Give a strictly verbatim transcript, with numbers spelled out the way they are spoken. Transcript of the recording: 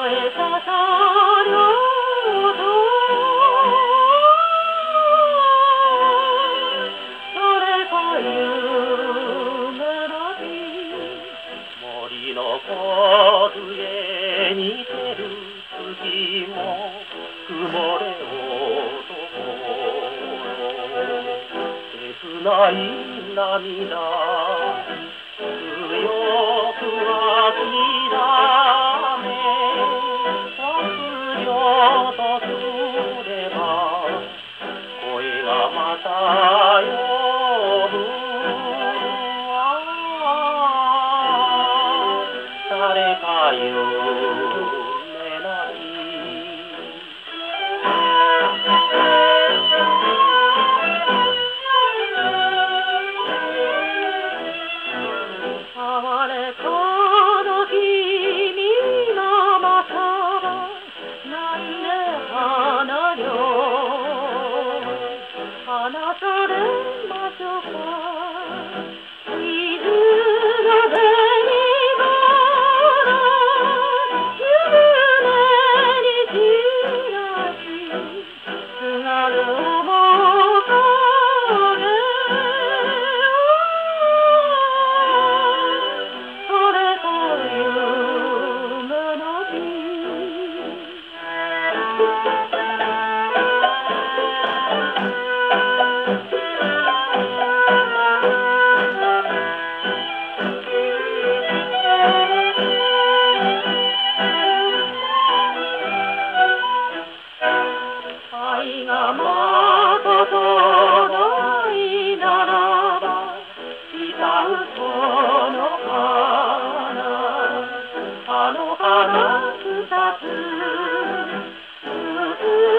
えた車両とそれが夢なり森の梢に照る月も曇れ切ない涙強く諦め卒業とすれば声がまた呼ぶ誰か夢なり哀れかの君のまたはなんで花よ離されましょうか水の紅花夢に散らし津軽面影愛がまことないならばした嘘の花あの花二つ